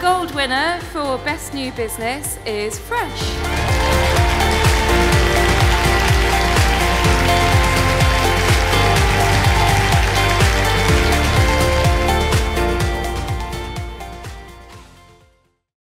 gold winner for Best New Business is Fresh.